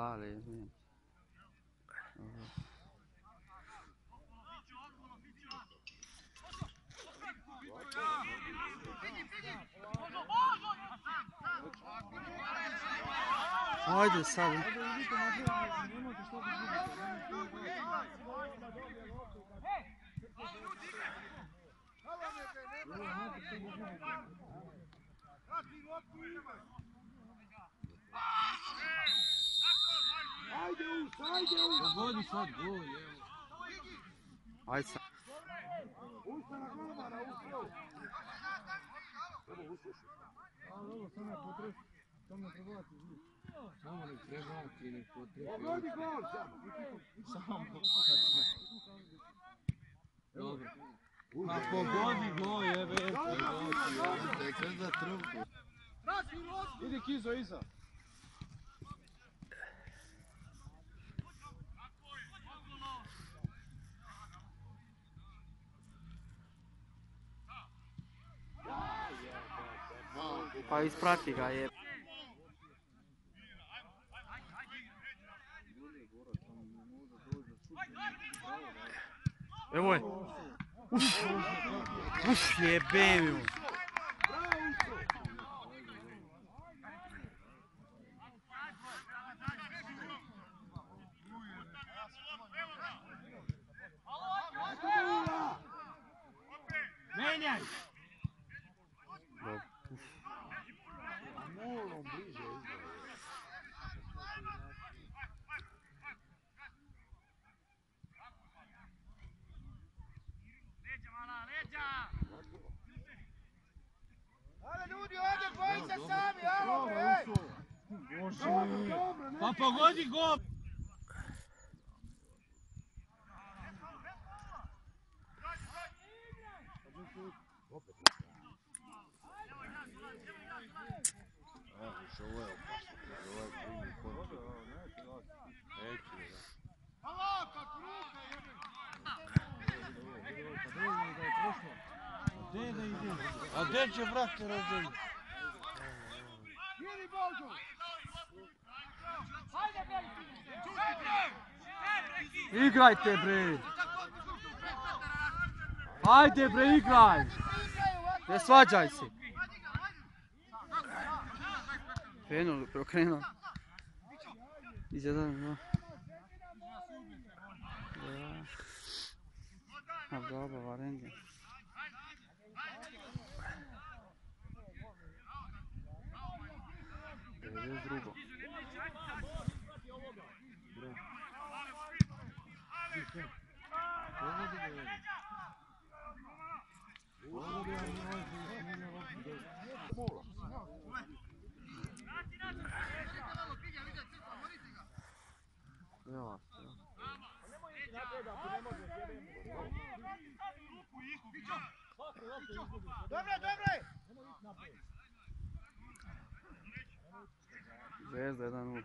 pale, izvijem. Ajde sad. Pogodi sad gol, Ajde sad. Samo nek prebaki, nek potrefi. Samo dobro. Ma pogodi gol, jebe. Tek za trupku. Idi Kizo iza. Pa isprati ga je. Evo je. Uf, jebe mi. Menjaj! Pa pogodi gol! Ovo je opasno, ovo je prvi kontakt. Neću da. A gdje će brate razdjeliti? Igrajte bre! Ajde bre, igraj! Ne svađaj se! Krenuo, prokrenuo. Iz jedan, no. Abdaba, Varenga. Bez drugo. Zvezda 1-0.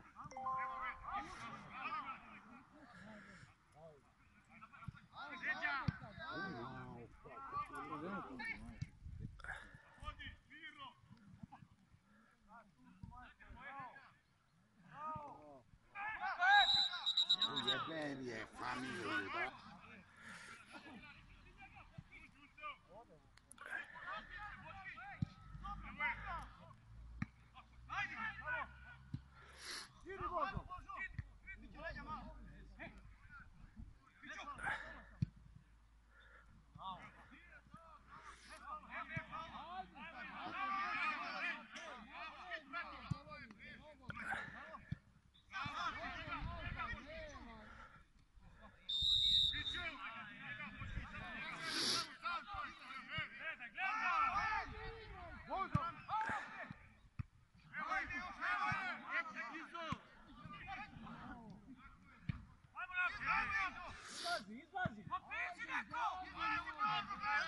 Jebem je familiju, da?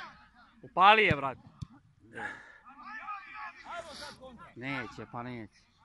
Upali je, brat. Neće, pa neće.